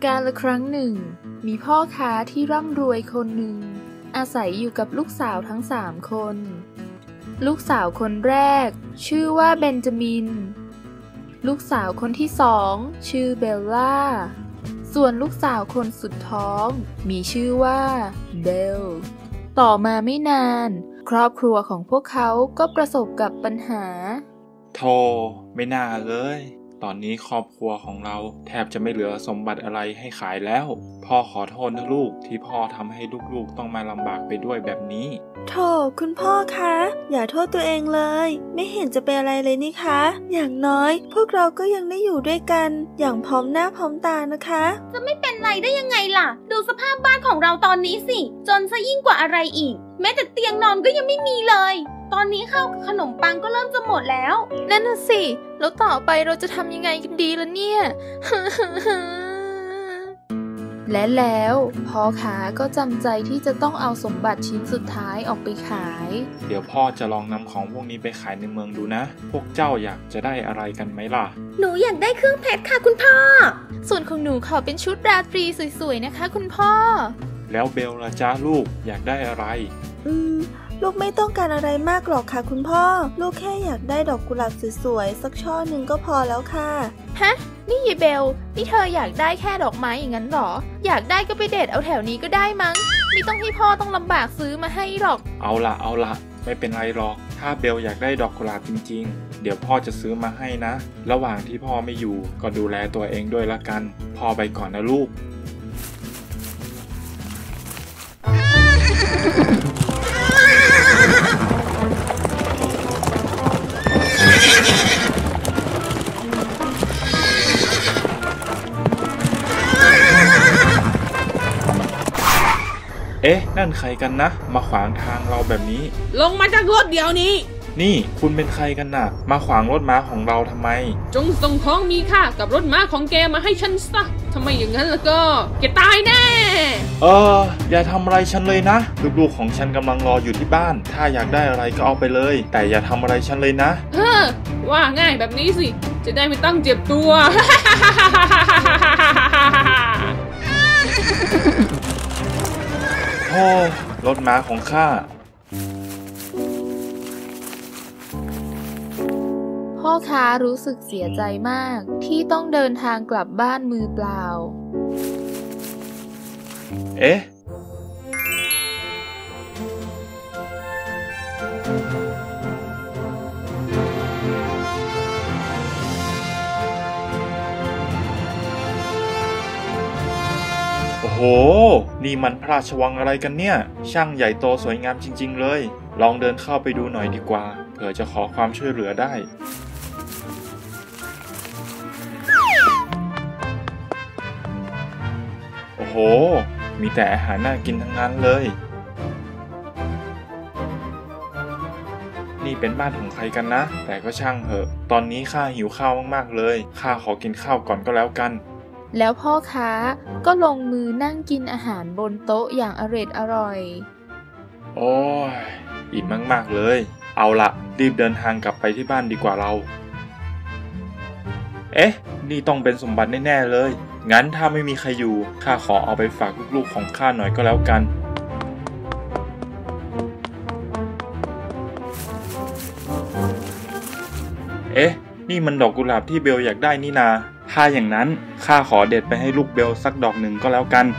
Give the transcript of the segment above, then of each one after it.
กาลครั้งหนึ่งมีพ่อค้าที่ร่ำรวยคนหนึ่งอาศัยอยู่กับลูกสาวทั้ง3 คนลูกสาวคนแรกชื่อว่าเบนจามินลูกสาวคนที่2ชื่อเบลล่าส่วนลูกสาวคนสุดท้องมีชื่อว่าเบลต่อมาไม่นานครอบครัวของพวกเขาก็ประสบกับปัญหาโธ่ไม่น่าเลยตอนนี้ครอบครัวของเราแทบจะไม่เหลือสมบัติอะไรให้ขายแล้วพ่อขอโทษนะลูกที่พ่อทำให้ลูกๆต้องมาลำบากไปด้วยแบบนี้โธ่คุณพ่อคะอย่าโทษตัวเองเลยไม่เห็นจะเป็นอะไรเลยนี่คะอย่างน้อยพวกเราก็ยังได้อยู่ด้วยกันอย่างพร้อมหน้าพร้อมตานะคะจะไม่เป็นไรได้ยังไงล่ะดูสภาพบ้านของเราตอนนี้สิจนซะยิ่งกว่าอะไรอีกแม้แต่เตียงนอนก็ยังไม่มีเลยตอนนี้ข้าวขนมปังก็เริ่มจะหมดแล้วนั่นน่ะสิแล้วต่อไปเราจะทำยังไงกันดีล่ะเนี่ย และแล้วพ่อค้าก็จำใจที่จะต้องเอาสมบัติชิ้นสุดท้ายออกไปขายเดี๋ยวพ่อจะลองนำของพวกนี้ไปขายในเมืองดูนะพวกเจ้าอยากจะได้อะไรกันไหมล่ะหนูอยากได้เครื่องเพชรค่ะคุณพ่อส่วนของหนูขอเป็นชุดราตรีสวยๆนะคะคุณพ่อแล้วเบลล่ะจ้าลูกอยากได้อะไรลูกไม่ต้องการอะไรมากหรอกค่ะคุณพ่อลูกแค่อยากได้ดอกกุหลาบสวยๆสักช่อหนึ่งก็พอแล้วค่ะฮะนี่ยายเบลนี่เธออยากได้แค่ดอกไม้อย่างนั้นหรออยากได้ก็ไปเด็ดเอาแถวนี้ก็ได้มั้งไม่ต้องให้พ่อต้องลำบากซื้อมาให้หรอกเอาละไม่เป็นไรหรอกถ้าเบลอยากได้ดอกกุหลาบจริงๆเดี๋ยวพ่อจะซื้อมาให้นะระหว่างที่พ่อไม่อยู่ก็ดูแลตัวเองด้วยละกันพ่อไปก่อนนะลูกเอ๊ะนั่นใครกันนะมาขวางทางเราแบบนี้ลงมาจากรถเดี๋ยวนี้นี่คุณเป็นใครกันน่ะมาขวางรถม้าของเราทำไมจงส่งของมีค่ากับรถม้าของแกมาให้ฉันซะทำไมอย่างนั้นล่ะก็แกตายแน่อย่าทำอะไรฉันเลยนะลูกๆของฉันกำลังรออยู่ที่บ้านถ้าอยากได้อะไรก็เอาไปเลยแต่อย่าทำอะไรฉันเลยนะว่าง่ายแบบนี้สิจะได้ไม่ต้องเจ็บตัวโอ้รถม้าของข้าพ่อค้ารู้สึกเสียใจมากที่ต้องเดินทางกลับบ้านมือเปล่าเอ๊ะโอ้โหนี่มันพระราชวังอะไรกันเนี่ยช่างใหญ่โตสวยงามจริงๆเลยลองเดินเข้าไปดูหน่อยดีกว่าเผื่อจะขอความช่วยเหลือได้โอ้โหมีแต่อาหารน่ากินทั้งนั้นเลยนี่เป็นบ้านของใครกันนะแต่ก็ช่างเถอะตอนนี้ข้าหิวข้าวมากๆเลยข้าขอกินข้าวก่อนก็แล้วกันแล้วพ่อค้าก็ลงมือนั่งกินอาหารบนโต๊ะอย่างอร่อยโอ้ยอิ่มมากๆเลยเอาละรีบเดินทางกลับไปที่บ้านดีกว่าเราเอ๊ะนี่ต้องเป็นสมบัติแน่ๆเลยงั้นถ้าไม่มีใครอยู่ข้าขอเอาไปฝากลูกๆของข้าหน่อยก็แล้วกันเอ๊ะนี่มันดอกกุหลาบที่เบลอยากได้นี่นาถ้าอย่างนั้นข้าขอเด็ดไปให้ลูกเบลสักดอกหนึ่งก็แล้วกัน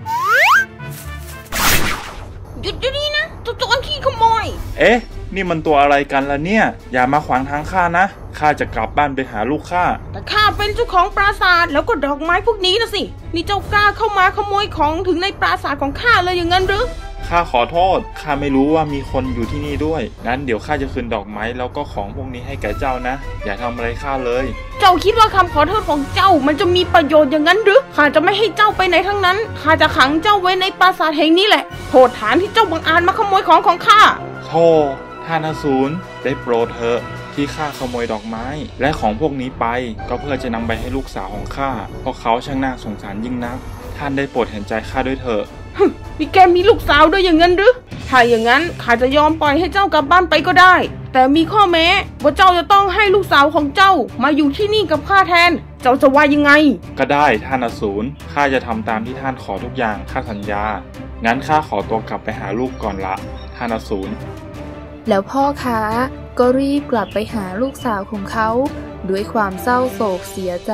หยุดเดี๋ยวนี้นะโจรขี้ขโมยเอ๊ะนี่มันตัวอะไรกันล่ะเนี่ยอย่ามาขวางทางข้านะข้าจะกลับบ้านไปหาลูกข้าแต่ข้าเป็นเจ้าของปราสาทแล้วก็ดอกไม้พวกนี้นะสินี่เจ้ากล้าเข้ามาขโมยของถึงในปราสาทของข้าเลยอย่างนั้นหรือข้าขอโทษข้าไม่รู้ว่ามีคนอยู่ที่นี่ด้วยงั้นเดี๋ยวข้าจะคืนดอกไม้แล้วก็ของพวกนี้ให้แก่เจ้านะอย่าทำอะไรข้าเลยเจ้าคิดว่าคำขอโทษของเจ้ามันจะมีประโยชน์อย่างนั้นหรือข้าจะไม่ให้เจ้าไปไหนทั้งนั้นข้าจะขังเจ้าไว้ในปราสาทแห่งนี้แหละโทษฐานที่เจ้าบังอาจมาขโมยของข้าโธ่ท่านอสูรได้โปรดเถอะที่ข้าขโมยดอกไม้และของพวกนี้ไปก็เพื่อจะนำไปให้ลูกสาวของข้าเพราะเขาช่างน่าสงสารยิ่งนักท่านได้โปรดเห็นใจข้าด้วยเถอะนี่แกมีลูกสาวด้วยอย่างนั้นหรือถ้าอย่างนั้นข้าจะยอมปล่อยให้เจ้ากลับบ้านไปก็ได้แต่มีข้อแม้ว่าเจ้าจะต้องให้ลูกสาวของเจ้ามาอยู่ที่นี่กับข้าแทนเจ้าจะว่ายังไงก็ได้ท่านอสูรข้าจะทำตามที่ท่านขอทุกอย่างข้าสัญญางั้นข้าขอตัวกลับไปหาลูกก่อนละท่านอสูรแล้วพ่อค้าก็รีบกลับไปหาลูกสาวของเขาด้วยความเศร้าโศกเสียใจ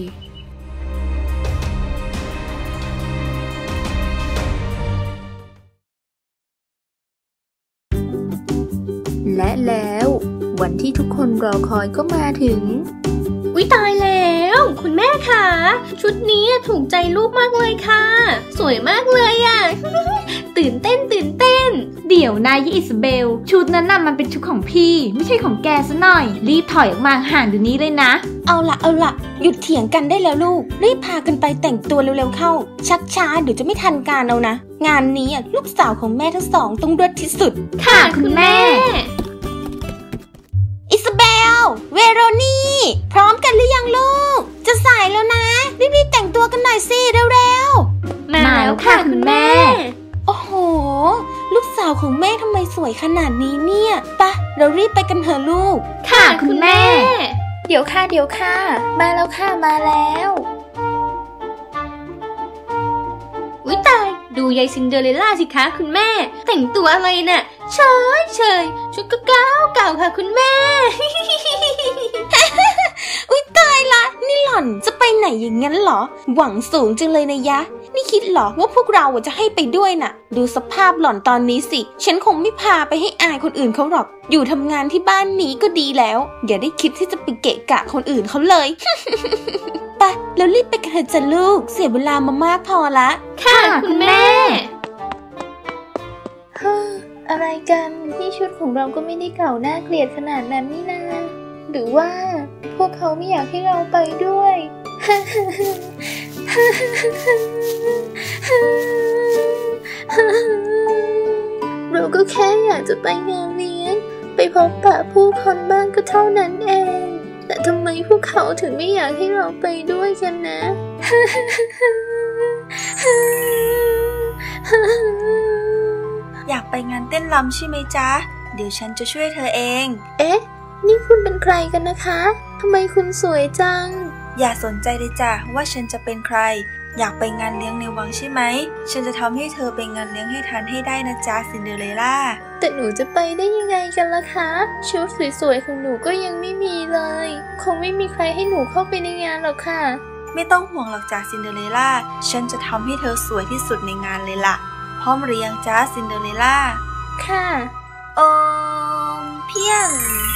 และแล้ววันที่ทุกคนรอคอยก็มาถึงอุ๊ยตายแล้วคุณแม่คะชุดนี้ถูกใจลูกมากเลยค่ะสวยมากเลยอ่ะ ตื่นเต้นเดี๋ยวนายอิซาเบลชุดนั้นน่ะมันเป็นชุดของพี่ไม่ใช่ของแกซะหน่อยรีบถอยออกมาห่างเดี๋ยวนี้เลยนะเอาล่ะหยุดเถียงกันได้แล้วลูกรีบพากันไปแต่งตัวเร็วๆเข้าชักช้าเดี๋ยวจะไม่ทันการเอานะงานนี้ลูกสาวของแม่ทั้งสองต้องเลิศที่สุดค่ะคุณแม่อิซาเบลเวโรนีพร้อมกันหรือยังลูกจะสายแล้วนะรีบแต่งตัวกันหน่อยสิเร็วๆมาแล้วค่ะคุณแม่โอ้โหลูกสาวของแม่ทำไมสวยขนาดนี้เนี่ยปะเรารีบไปกันเถอะลูกค่ะคุณแม่เดี๋ยวค่ะมาแล้วค่ะมาแล้วอุ๊ยตายดูยายซินเดอเรลล่าสิคะคุณแม่แต่งตัวอะไรน่ะเฉยชุดก็เก่าค่ะคุณแม่อุ๊ยตายละนี่หล่อนจะไปไหนอย่างนั้นเหรอหวังสูงจังเลยนะยะนี่คิดเหรอว่าพวกเราจะให้ไปด้วยน่ะดูสภาพหล่อนตอนนี้สิฉันคงไม่พาไปให้อายคนอื่นเขาหรอกอยู่ทำงานที่บ้านนี้ก็ดีแล้วอย่าได้คิดที่จะไปเกะกะคนอื่นเขาเลย ไปแล้วรีบไปกันเถอะจ้ะลูกเสียเวลามามากพอละค่ะคุณแม่อะไรกันนี่ชุดของเราก็ไม่ได้เก่าน่าเกลียดขนาดนั้นนี่นาหรือว่าพวกเขาไม่อยากให้เราไปด้วย เราก็แค่อยากจะไปงานเลี้ยงไปพบปะผู้คนบ้างก็เท่านั้นเองแต่ทำไมพวกเขาถึงไม่อยากให้เราไปด้วยกันนะอยากไปงานเต้นรำใช่ไหมจ๊ะเดี๋ยวฉันจะช่วยเธอเองเอ๊ะนี่คุณเป็นใครกันนะคะทำไมคุณสวยจังอย่าสนใจเลยจ้ะว่าฉันจะเป็นใครอยากไปงานเลี้ยงในวังใช่ไหมฉันจะทำให้เธอไปงานเลี้ยงให้ทันให้ได้นะจ๊ะซินเดอเรลล่าแต่หนูจะไปได้ยังไงกันล่ะคะชุดสวยๆของหนูก็ยังไม่มีเลยคงไม่มีใครให้หนูเข้าไปในงานหรอกค่ะไม่ต้องห่วงหรอกจ้ะซินเดอเรลล่าฉันจะทำให้เธอสวยที่สุดในงานเลยล่ะพร้อมหรือยังจ๊ะซินเดอเรลล่าค่ะเพียง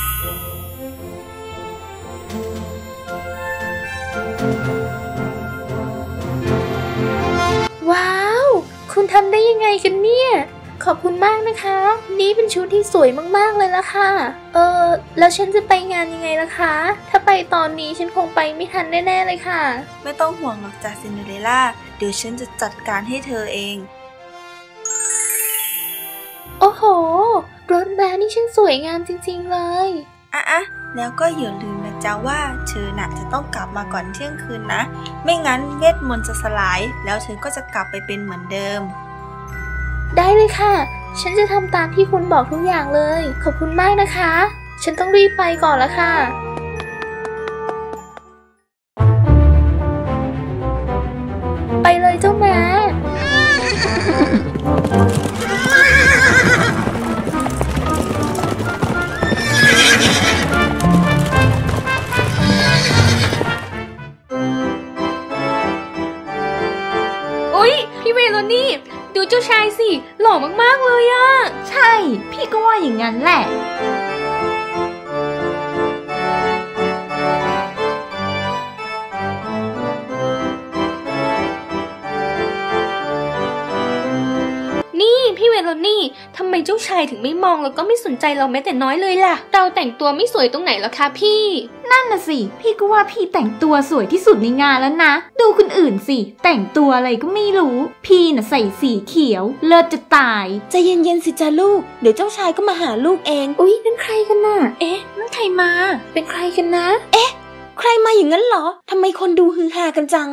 ว้าวคุณทำได้ยังไงกันเนี่ยขอบคุณมากนะคะนี่เป็นชุดที่สวยมากๆเลยล่ะค่ะแล้วฉันจะไปงานยังไงล่ะคะถ้าไปตอนนี้ฉันคงไปไม่ทันแน่ๆเลยค่ะไม่ต้องห่วงหรอกจ้ะซินเดอเรลล่าเดี๋ยวฉันจะจัดการให้เธอเองโอ้โหรถม้านี่ช่างสวยงามจริงๆเลยแล้วก็อย่าลืมนะจ๊ะว่าเธอน่ะจะต้องกลับมาก่อนเที่ยงคืนนะไม่งั้นเวทมนต์จะสลายแล้วเธอก็จะกลับไปเป็นเหมือนเดิมได้เลยค่ะฉันจะทำตามที่คุณบอกทุกอย่างเลยขอบคุณมากนะคะฉันต้องรีบไปก่อนละค่ะไปเลยเจ้าม้าพี่เวโรนี่ดูเจ้าชายสิหล่อมากๆเลยอะใช่พี่ก็ว่าอย่างนั้นแหละนี่พี่เวโรนี่ทำไมเจ้าชายถึงไม่มองแล้วก็ไม่สนใจเราแม้แต่น้อยเลยล่ะเราแต่งตัวไม่สวยตรงไหนหรอคะพี่นั่นน่ะสิพี่ก็ว่าพี่แต่งตัวสวยที่สุดในงานแล้วนะดูคนอื่นสิแต่งตัวอะไรก็ไม่รู้พี่น่ะใส่สีเขียวเลิศจะตายใจเย็นๆสิจ้าลูกเดี๋ยวเจ้าชายก็มาหาลูกเองอุ๊ยนั่นใครกันน่ะเอ๊ะนั่นใครมาเป็นใครกันนะเอ๊ะใครมาอย่างนั้นเหรอทำไมคนดูฮือฮากันจัง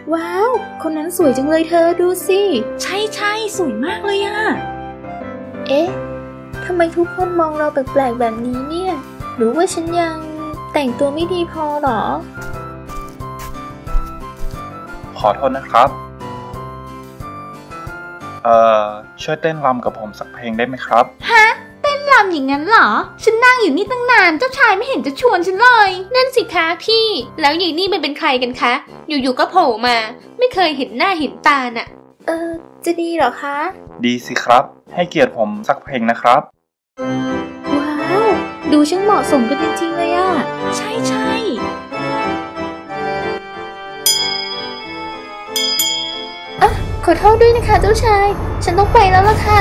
ว้าว คนนั้นสวยจังเลยเธอดูสิใช่สวยมากเลยอะเอ๊ะทำไมทุกคนมองเราแปลกๆแบบนี้เนี่ยหรือว่าฉันยังแต่งตัวไม่ดีพอหรอขอโทษนะครับช่วยเต้นรำกับผมสักเพลงได้ไหมครับฮะเต้นรำอย่างนั้นเหรอฉันนั่งอยู่นี่ตั้งนานเจ้าชายไม่เห็นจะชวนฉันเลยนั่นสิคะพี่แล้วยายนี่มันเป็นใครกันคะอยู่ๆก็โผล่มาไม่เคยเห็นหน้าเห็นตาน่ะจะดีเหรอคะดีสิครับให้เกียรติผมสักเพลงนะครับว้าวดูช่างเหมาะสมกันจริงๆเลยอะใช่ขอโทษด้วยนะคะเจ้าชายฉันต้องไปแล้วล่ะค่ะ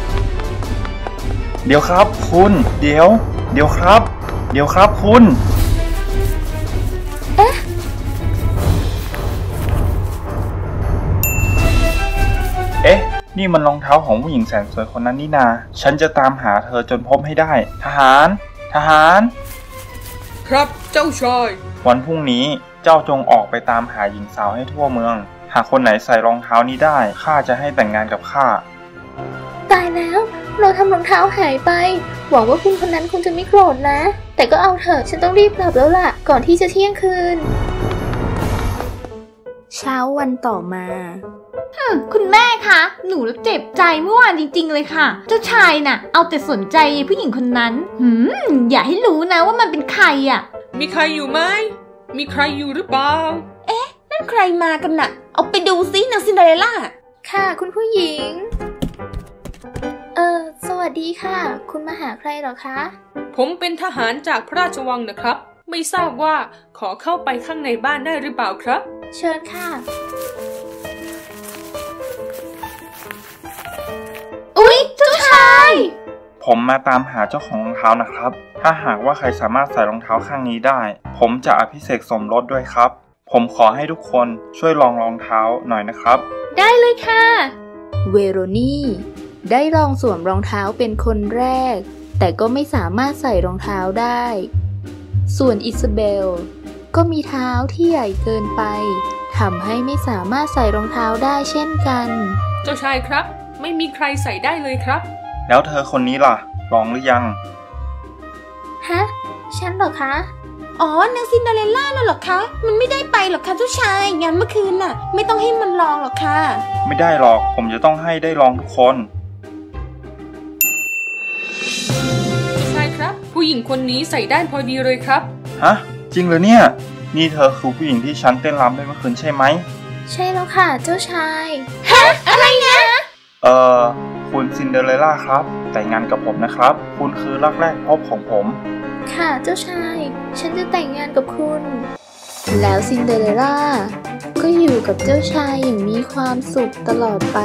เดี๋ยวครับคุณเดี๋ยวครับคุณเอ๊ะนี่มันรองเท้าของผู้หญิงแสนสวยคนนั้นนี่นาฉันจะตามหาเธอจนพบให้ได้ทหารครับเจ้าชายวันพรุ่งนี้เจ้าจงออกไปตามหาหญิงสาวให้ทั่วเมืองหากคนไหนใส่รองเท้านี้ได้ข้าจะให้แต่งงานกับข้าตายแล้วเราทำรองเท้าหายไปหวังว่าคุณคนนั้นคงจะไม่โกรธนะแต่ก็เอาเถอะฉันต้องรีบกลับแล้วล่ะก่อนที่จะเที่ยงคืนเช้าวันต่อมาคุณแม่คะหนูเจ็บใจเมื่อวานจริงๆเลยค่ะเจ้าชายน่ะเอาแต่สนใจผู้หญิงคนนั้นอย่าให้รู้นะว่ามันเป็นใครอ่ะมีใครอยู่ไหมมีใครอยู่หรือเปล่านั่นใครมากันน่ะเอาไปดูซินางซินเดอเรลล่าค่ะคุณผู้หญิงสวัสดีค่ะคุณมาหาใครเหรอคะผมเป็นทหารจากพระราชวังนะครับไม่ทราบว่าขอเข้าไปข้างในบ้านได้หรือเปล่าครับเชิญค่ะอุ๊ยเจ้าชายผมมาตามหาเจ้าของรองเท้านะครับถ้าหากว่าใครสามารถใส่รองเท้าข้างนี้ได้ผมจะอภิเษกสมรสด้วยครับผมขอให้ทุกคนช่วยลองรองเท้าหน่อยนะครับได้เลยค่ะเวโรนีได้ลองสวมรองเท้าเป็นคนแรกแต่ก็ไม่สามารถใส่รองเท้าได้ส่วนอิซาเบลก็มีเท้าที่ใหญ่เกินไปทำให้ไม่สามารถใส่รองเท้าได้เช่นกันเจ้าชายครับไม่มีใครใส่ได้เลยครับแล้วเธอคนนี้ล่ะลองหรือยังฮะฉันเหรอคะนางซินเดอเรลล่าแล้วเหรอคะมันไม่ได้ไปหรอกค่ะเจ้าชายงานเมื่อคืนน่ะไม่ต้องให้มันลองหรอกค่ะไม่ได้หรอกผมจะต้องให้ได้ลองทุกคนใช่ครับผู้หญิงคนนี้ใส่ได้พอดีเลยครับฮะจริงเหรอเนี่ยนี่เธอคือผู้หญิงที่ฉันเต้นรำได้เมื่อคืนใช่ไหมใช่แล้วค่ะเจ้าชายฮะอะไรนะคุณซินเดอเรลล่าครับแต่งงานกับผมนะครับคุณคือรักแรกพบของผมค่ะเจ้าชายฉันจะแต่งงานกับคุณแล้วซินเดอเรลล่าก็อยู่กับเจ้าชายอย่างมีความสุขตลอดไป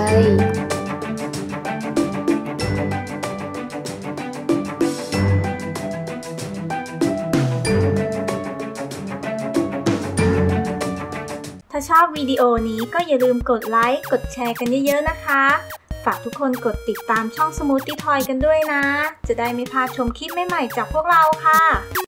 ถ้าชอบวิดีโอนี้ก็อย่าลืมกดไลค์กดแชร์กันเยอะๆนะคะฝากทุกคนกดติดตามช่อง Smoothie Toy กันด้วยนะจะได้ไม่พลาดชมคลิปใหม่ๆจากพวกเราค่ะ